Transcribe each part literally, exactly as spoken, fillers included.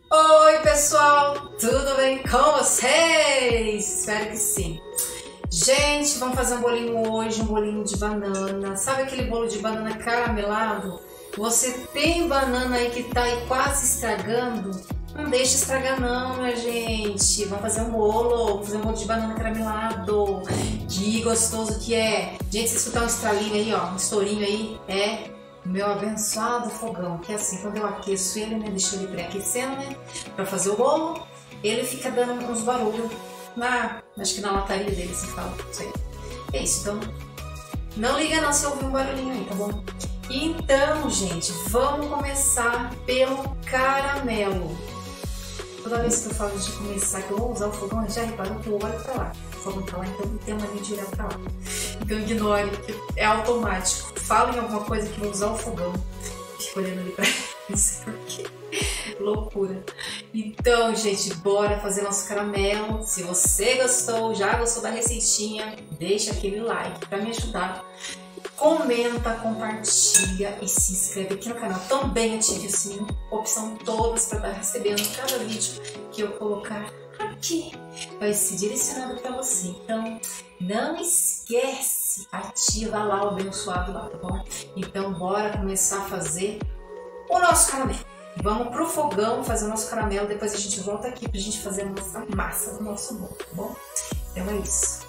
Oi pessoal, tudo bem com vocês? Espero que sim. Gente, vamos fazer um bolinho hoje, um bolinho de banana. Sabe aquele bolo de banana caramelado? Você tem banana aí que tá aí quase estragando? Não deixa estragar não, minha gente. Vamos fazer um bolo, vamos fazer um bolo de banana caramelado. Que gostoso que é. Gente, se escutar um estralinho aí, ó, um estourinho aí, é meu abençoado fogão, que é assim, quando eu aqueço ele, né, deixo ele pré-aquecendo, né, pra fazer o bolo, ele fica dando uns barulhos na, acho que na lataria dele, se fala, não sei. É isso, então, não liga não se ouvir um barulhinho aí, tá bom? Então, gente, vamos começar pelo caramelo. Toda vez que eu falo de começar, que eu vou usar o fogão, já reparou que eu olho pra lá. O fogão tá lá, então não tem uma linha de olhar pra lá. Então ignore, porque é automático. Fala em alguma coisa que vou usar o fogão. Fico olhando ali pra isso, porque loucura. Então, gente, bora fazer nosso caramelo. Se você gostou, já gostou da receitinha, deixa aquele like pra me ajudar. Comenta, compartilha e se inscreve aqui no canal. Também ative o sininho, opção todas para estar recebendo cada vídeo que eu colocar aqui. Vai ser direcionado para você. Então, não esquece, ativa lá o abençoado lá, tá bom? Então, bora começar a fazer o nosso caramelo. Vamos pro fogão fazer o nosso caramelo. Depois a gente volta aqui pra gente fazer a nossa massa do nosso bolo, tá bom? Então é isso.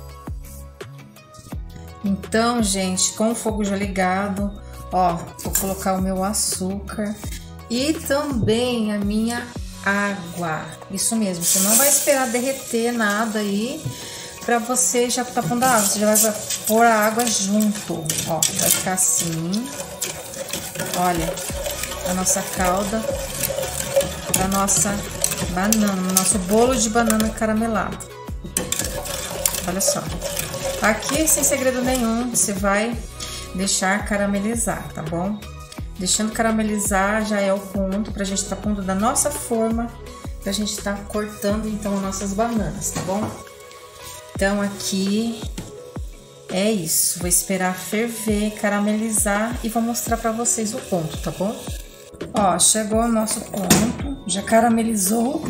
Então, gente, com o fogo já ligado, ó, vou colocar o meu açúcar e também a minha água. Isso mesmo, você não vai esperar derreter nada aí pra você já tá pondo a água, você já vai pôr a água junto, ó, vai ficar assim. Olha, a nossa calda da nossa banana, nosso bolo de banana caramelado. Olha só. Aqui, sem segredo nenhum, você vai deixar caramelizar, tá bom? Deixando caramelizar já é o ponto pra gente tá pondo da nossa forma, pra gente tá cortando, então, as nossas bananas, tá bom? Então, aqui é isso. Vou esperar ferver, caramelizar e vou mostrar pra vocês o ponto, tá bom? Ó, chegou o nosso ponto, já caramelizou.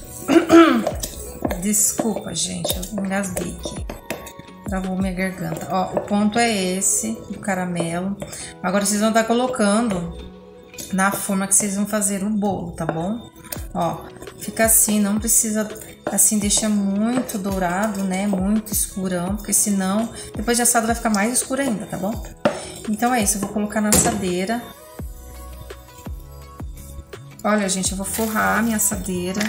Desculpa, gente, eu engasguei aqui. Travou minha garganta. Ó, o ponto é esse, o caramelo. Agora vocês vão estar colocando na forma que vocês vão fazer o bolo, tá bom? Ó, fica assim, não precisa, assim, deixa muito dourado, né? Muito escurão, porque senão, depois de assado vai ficar mais escuro ainda, tá bom? Então é isso, eu vou colocar na assadeira. Olha, gente, eu vou forrar a minha assadeira.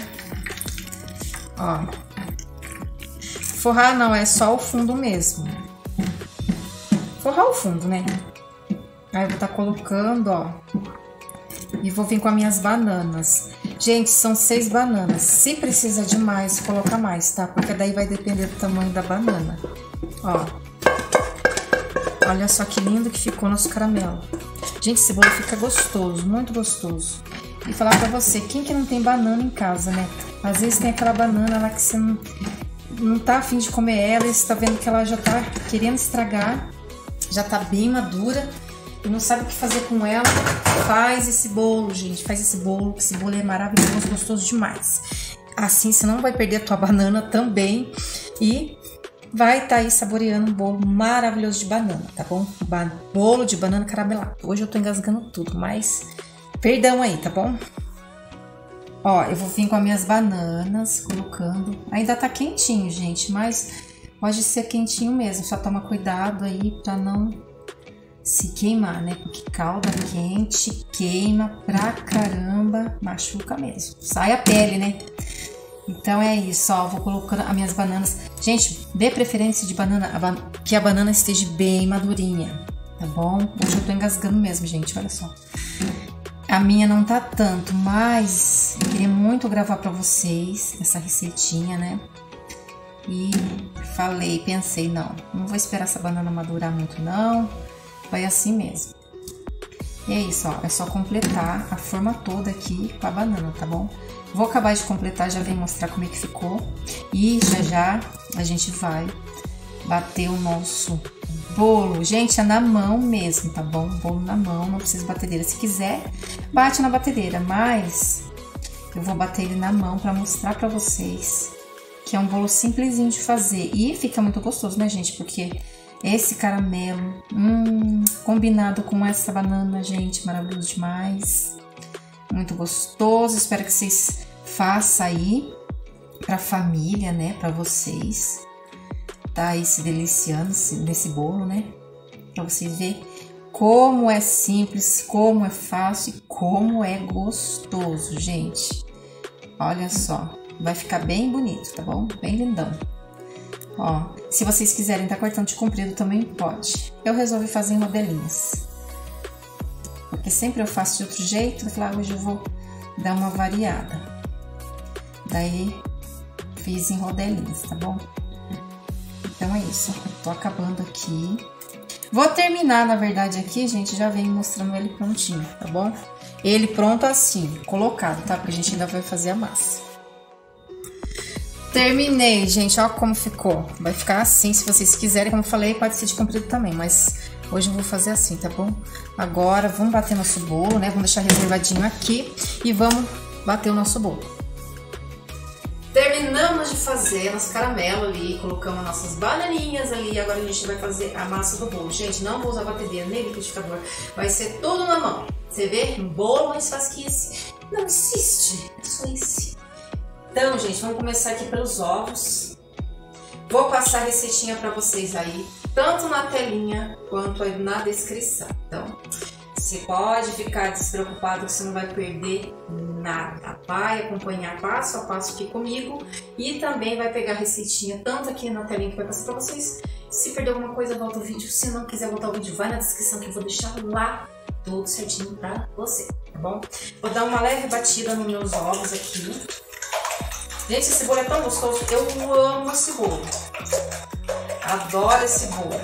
Ó. Forrar não, é só o fundo mesmo. Forrar o fundo, né? Aí eu vou estar colocando, ó. E vou vir com as minhas bananas. Gente, são seis bananas. Se precisa de mais, coloca mais, tá? Porque daí vai depender do tamanho da banana. Ó. Olha só que lindo que ficou nosso caramelo. Gente, esse bolo fica gostoso, muito gostoso. E falar pra você, quem que não tem banana em casa, né? Às vezes tem aquela banana lá que você não... não tá afim de comer ela, e você tá vendo que ela já tá querendo estragar, já tá bem madura e não sabe o que fazer com ela. Faz esse bolo, gente, faz esse bolo, esse bolo é maravilhoso, gostoso demais. Assim você não vai perder a tua banana também e vai tá aí saboreando um bolo maravilhoso de banana, tá bom? Bolo de banana caramelado. Hoje eu tô engasgando tudo, mas perdão aí, tá bom? Ó, eu vou vir com as minhas bananas, colocando. Ainda tá quentinho, gente, mas pode ser quentinho mesmo. Só toma cuidado aí pra não se queimar, né? Porque calda quente queima pra caramba, machuca mesmo. Sai a pele, né? Então é isso, ó. Vou colocando as minhas bananas. Gente, dê preferência de banana, que a banana esteja bem madurinha, tá bom? Hoje eu tô engasgando mesmo, gente, olha só. A minha não tá tanto, mas eu queria muito gravar pra vocês essa receitinha, né? E falei, pensei, não, não vou esperar essa banana madurar muito não, vai assim mesmo. E é isso, ó, é só completar a forma toda aqui com a banana, tá bom? Vou acabar de completar, já venho mostrar como é que ficou. E já já a gente vai bater o nosso bolo. Gente, é na mão mesmo, tá bom? Bolo na mão, não precisa batedeira. Se quiser, bate na batedeira, mas eu vou bater ele na mão pra mostrar pra vocês que é um bolo simplesinho de fazer. E fica muito gostoso, né, gente? Porque esse caramelo, hum, combinado com essa banana, gente, maravilhoso demais. Muito gostoso. Espero que vocês façam aí pra família, né? Pra vocês. Tá aí se deliciando nesse bolo, né? Pra vocês verem como é simples, como é fácil e como é gostoso, gente. Olha só. Vai ficar bem bonito, tá bom? Bem lindão. Ó, se vocês quiserem tá cortando de comprido também pode. Eu resolvi fazer em rodelinhas. Porque sempre eu faço de outro jeito, eu falei, ah, hoje eu vou dar uma variada. Daí, fiz em rodelinhas, tá bom? Então é isso, tô acabando aqui. Vou terminar, na verdade, aqui, gente, já venho mostrando ele prontinho, tá bom? Ele pronto assim, colocado, tá? Porque a gente ainda vai fazer a massa. Terminei, gente, ó como ficou. Vai ficar assim, se vocês quiserem, como eu falei, pode ser de comprido também, mas hoje eu vou fazer assim, tá bom? Agora, vamos bater nosso bolo, né? Vamos deixar reservadinho aqui e vamos bater o nosso bolo. Terminamos de fazer nosso caramelo ali, colocamos nossas bananinhas ali, agora a gente vai fazer a massa do bolo. Gente, não vou usar batedeira nem liquidificador, vai ser tudo na mão. Você vê? Um bolo mais fácil que esse não existe, é só esse. Então, gente, vamos começar aqui pelos ovos. Vou passar a receitinha para vocês aí, tanto na telinha quanto aí na descrição. Então, você pode ficar despreocupado que você não vai perder nada. Vai acompanhar passo a passo aqui comigo e também vai pegar a receitinha tanto aqui na telinha que vai passar para vocês. Se perder alguma coisa, volta o vídeo. Se não quiser voltar o vídeo, vai na descrição que eu vou deixar lá tudo certinho para você, tá bom? Vou dar uma leve batida nos meus ovos aqui. Gente, esse bolo é tão gostoso, eu amo esse bolo, adoro esse bolo.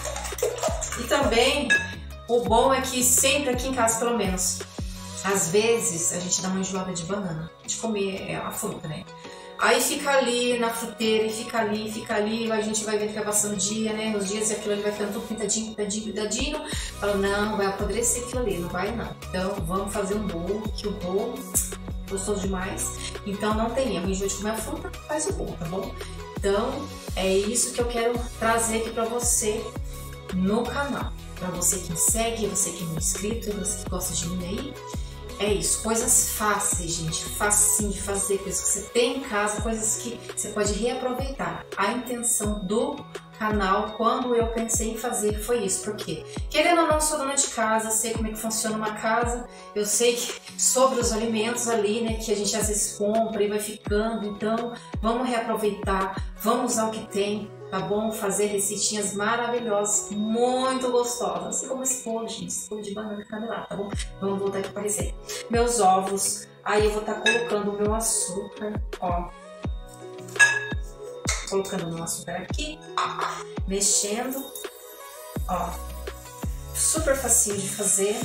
E também, o bom é que sempre aqui em casa, pelo menos, às vezes a gente dá uma enjoada de banana, de comer a fruta, né? Aí fica ali na fruteira, e fica ali, fica ali, a gente vai ver que vai passando o dia, né? Nos dias e aquilo ali vai ficando tudo pintadinho, pintadinho, pintadinho. Fala, não, vai apodrecer aquilo ali, não vai não. Então, vamos fazer um bolo, que o bolo... gostoso demais, então não tem erro, enjoa de comer a fruta, faz o bolo, tá bom? Então, é isso que eu quero trazer aqui pra você no canal. Pra você que me segue, você que não é inscrito, você que gosta de mim aí. É isso, coisas fáceis, gente, facinho de fazer, coisas que você tem em casa, coisas que você pode reaproveitar. A intenção do canal, quando eu pensei em fazer, foi isso, porque querendo ou não, sou dona de casa, sei como é que funciona uma casa, eu sei que sobre os alimentos ali, né, que a gente às vezes compra e vai ficando, então vamos reaproveitar, vamos usar o que tem, tá bom? Fazer receitinhas maravilhosas, muito gostosas, assim como esse bolo, gente, esse bolo de banana canelada, tá bom? Vamos voltar aqui para a receita. Meus ovos, aí eu vou estar colocando o meu açúcar, ó. Colocando o meu açúcar aqui, mexendo, ó. Super facinho de fazer.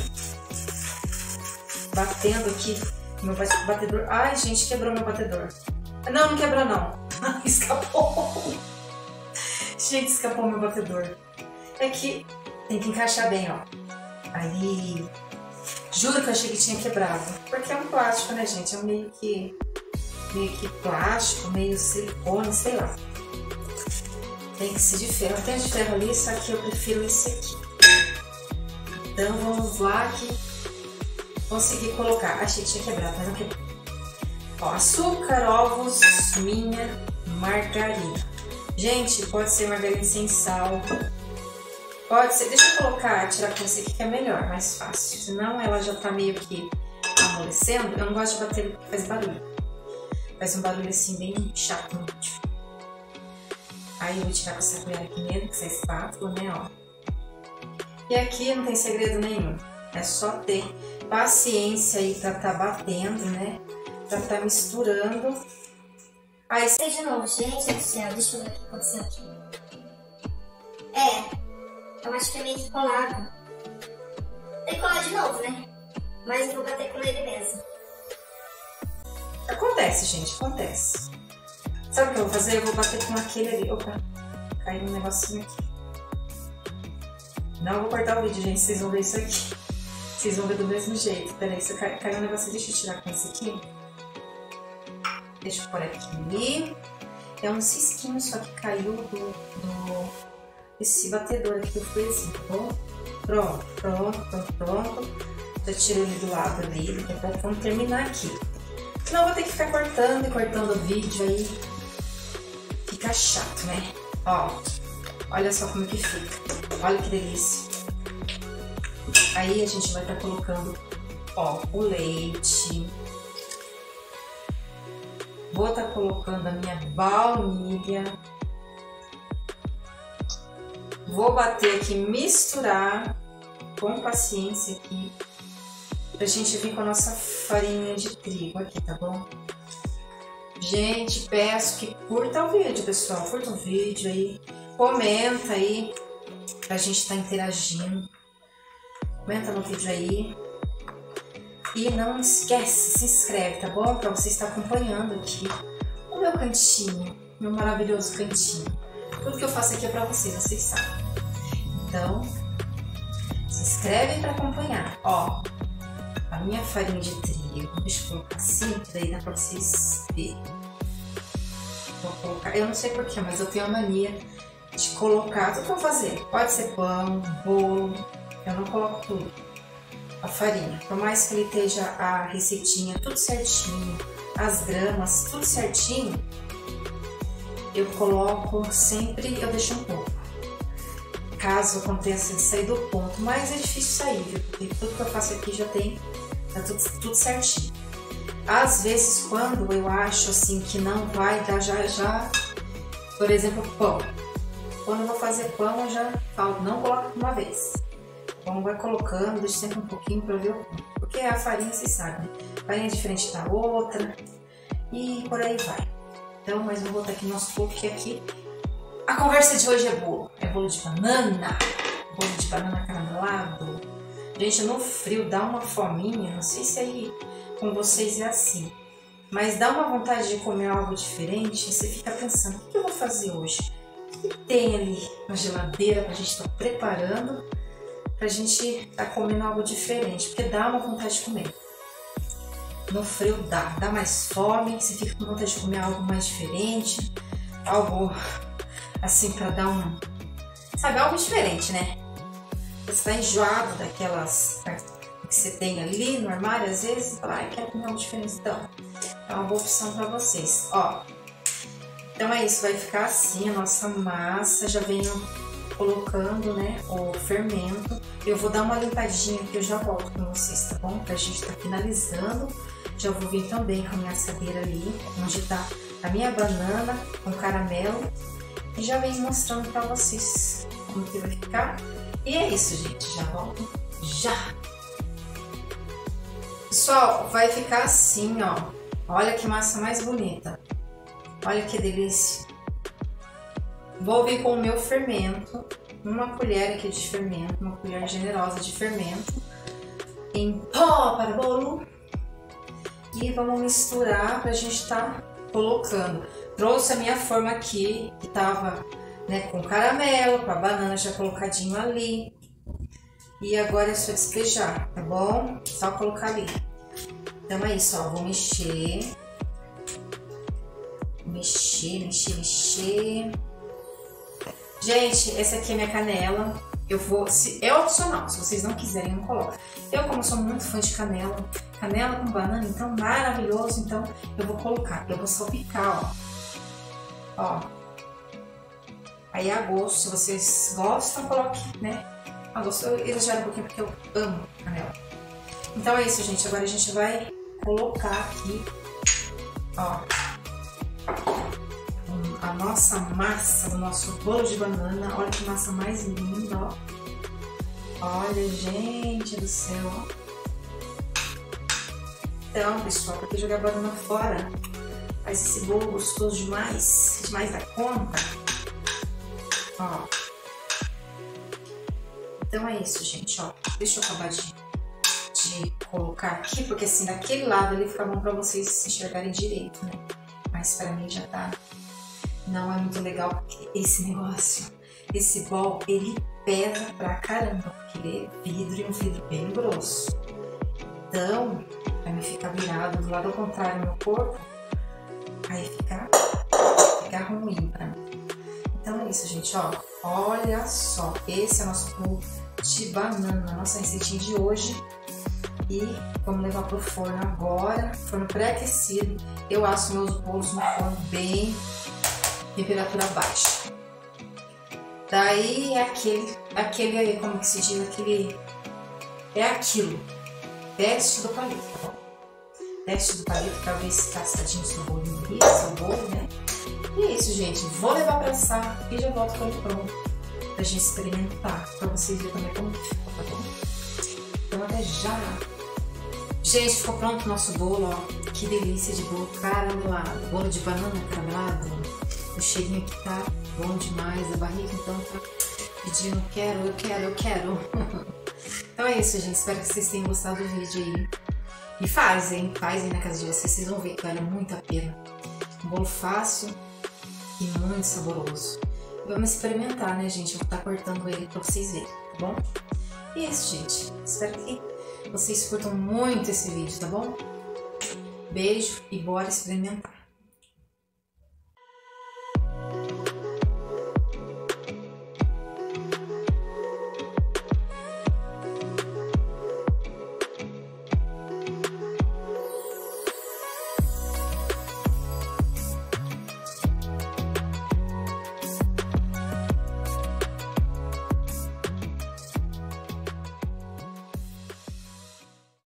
Batendo aqui meu batedor. Ai, gente, quebrou meu batedor. Não, não quebrou não. Escapou. Gente, escapou meu batedor. É que tem que encaixar bem, ó. Aí. Juro que eu achei que tinha quebrado. Porque é um plástico, né, gente? É um meio que... Meio que plástico, meio silicone, sei lá. Tem que ser de ferro. Tem de ferro ali, só que eu prefiro esse aqui. Então, vamos lá que... Consegui colocar. Achei que tinha quebrado, mas não quebrou. Ó, açúcar, ovos, minha margarina. Gente, pode ser margarina sem sal. Pode ser... Deixa eu colocar, tirar com esse aqui que é melhor, mais fácil. Senão ela já tá meio que amolecendo. Eu não gosto de bater porque faz barulho. Faz um barulho assim bem chato no vídeo. Aí eu vou tirar com essa colher aqui mesmo, com essa espátula, né, ó. E aqui não tem segredo nenhum. É só ter paciência aí pra tá batendo, né? Pra tá misturando. Aí, de novo, gente do céu, deixa eu ver o que aconteceu aqui. É, eu acho que é meio que colado. Tem que colar de novo, né? Mas eu vou bater com ele mesmo. Acontece, gente, acontece. Sabe o que eu vou fazer? Eu vou bater com aquele ali. Opa, caiu um negocinho aqui. Não vou cortar o vídeo, gente, vocês vão ver isso aqui. Vocês vão ver do mesmo jeito. Peraí, se cai, caiu um negocinho, deixa eu tirar com esse aqui. Deixa eu pôr aqui. É um cisquinho só que caiu do, do esse batedor aqui do freezinho, tá bom? Pronto, pronto, pronto, pronto. Já tirei ele do lado ali, daqui a pouco vamos terminar aqui. Senão eu vou ter que ficar cortando e cortando o vídeo aí. Fica chato, né? Ó, olha só como que fica. Olha que delícia. Aí a gente vai estar colocando, ó, o leite. Vou estar colocando a minha baunilha. Vou bater aqui, misturar com paciência aqui. Pra gente vir com a nossa farinha de trigo aqui, tá bom? Gente, peço que curta o vídeo, pessoal. Curta o vídeo aí. Comenta aí. Pra gente estar interagindo. Comenta no vídeo aí. E não esquece, se inscreve, tá bom? Pra você estar acompanhando aqui o meu cantinho. Meu maravilhoso cantinho. Tudo que eu faço aqui é pra vocês, vocês sabem. Então, se inscreve pra acompanhar. Ó. A minha farinha de trigo, deixa eu colocar assim, que daí dá pra vocês verem. Vou colocar, eu não sei porquê, mas eu tenho a mania de colocar tudo que eu vou fazer. Pode ser pão, bolo, eu não coloco tudo. A farinha, por mais que ele esteja a receitinha tudo certinho, as gramas tudo certinho, eu coloco sempre, eu deixo um pouco. Caso aconteça de sair do ponto, mas é difícil sair, viu? Porque tudo que eu faço aqui já tem, tá tudo, tudo certinho. Às vezes, quando eu acho assim que não vai dar já, já, por exemplo, pão. Quando eu vou fazer pão, eu já falo, não coloco de uma vez. O pão vai colocando, deixa sempre um pouquinho para ver o pão. Porque a farinha, vocês sabem, né? Farinha é diferente da outra e por aí vai. Então, mas vou botar aqui nosso cookie aqui. A conversa de hoje é bolo. É bolo de banana. Bolo de banana caramelado. Gente, no frio dá uma fominha. Não sei se aí com vocês é assim. Mas dá uma vontade de comer algo diferente. E você fica pensando, o que eu vou fazer hoje? O que tem ali na geladeira pra gente estar preparando? Pra gente estar comendo algo diferente. Porque dá uma vontade de comer. No frio dá. Dá mais fome. Você fica com vontade de comer algo mais diferente. Algo... assim, pra dar um... sabe, algo diferente, né? Você tá enjoado daquelas que você tem ali no armário, às vezes, fala, ai, quero comer algo diferente, então. É uma boa opção pra vocês, ó. Então é isso, vai ficar assim a nossa massa. Já venho colocando, né, o fermento. Eu vou dar uma limpadinha aqui, eu já volto com vocês, tá bom? Pra gente tá finalizando. Já vou vir também com a minha assadeira ali, onde tá a minha banana com caramelo. E já venho mostrando pra vocês como que vai ficar. E é isso, gente. Já volto. Já! Pessoal, vai ficar assim, ó. Olha que massa mais bonita. Olha que delícia. Vou vir com o meu fermento. Uma colher aqui de fermento. Uma colher generosa de fermento. Em pó para bolo. E vamos misturar pra gente tá colocando. Trouxe a minha forma aqui, que tava, né, com caramelo, com a banana já colocadinho ali. E agora é só despejar, tá bom? Só colocar ali. Então é isso, ó. Vou mexer. Mexer, mexer, mexer. Gente, essa aqui é minha canela. Eu vou... Se, é opcional, se vocês não quiserem, não coloca. Eu, como sou muito fã de canela, canela com banana, então maravilhoso, então eu vou colocar. Eu vou salpicar, ó. Ó, aí a gosto, se vocês gostam, coloque, né? A gosto, eu exagero um pouquinho porque eu amo canela. Então é isso, gente. Agora a gente vai colocar aqui, ó, a nossa massa do nosso bolo de banana. Olha que massa mais linda, ó. Olha, gente do céu, ó. Então, pessoal, pra que jogar banana fora? Faz esse bolo gostoso demais, demais da conta. Ó. Então é isso, gente, ó. Deixa eu acabar de, de colocar aqui, porque assim, daquele lado ali fica bom pra vocês enxergarem direito, né? Mas pra mim já tá... não é muito legal, porque esse negócio, esse bol, ele pesa pra caramba, porque ele é vidro e um vidro bem grosso. Então, pra mim ficar virado do lado ao contrário no meu corpo, Aí fica, fica ruim pra mim. Então é isso, gente, ó. Olha só, esse é o nosso bolo de banana, nossa receitinha de hoje. E vamos levar pro forno agora, forno pré-aquecido. Eu asso meus bolos no forno bem, temperatura baixa. Daí é aquele, aquele, como que se diz, aquele, é aquilo, teste do palito, tá bom? Teste do palito pra ver se tá assadinho seu bolo no seu bolo, né? E é isso, gente, vou levar pra assar e já volto com ele pronto, pra gente experimentar, pra vocês verem também como ficou, tá bom? Então até já! Gente, ficou pronto o nosso bolo, ó, que delícia de bolo caramelado, bolo de banana caramelado, o cheirinho aqui tá bom demais, a barriga então tá pedindo quero, eu quero, eu quero. Então é isso, gente, espero que vocês tenham gostado do vídeo aí. E fazem, fazem na casa de vocês, vocês vão ver que vale muito a pena. Um bolo fácil e muito saboroso. Vamos experimentar, né, gente? Eu vou estar cortando ele pra vocês verem, tá bom? E é isso, gente. Espero que vocês curtam muito esse vídeo, tá bom? Beijo e bora experimentar.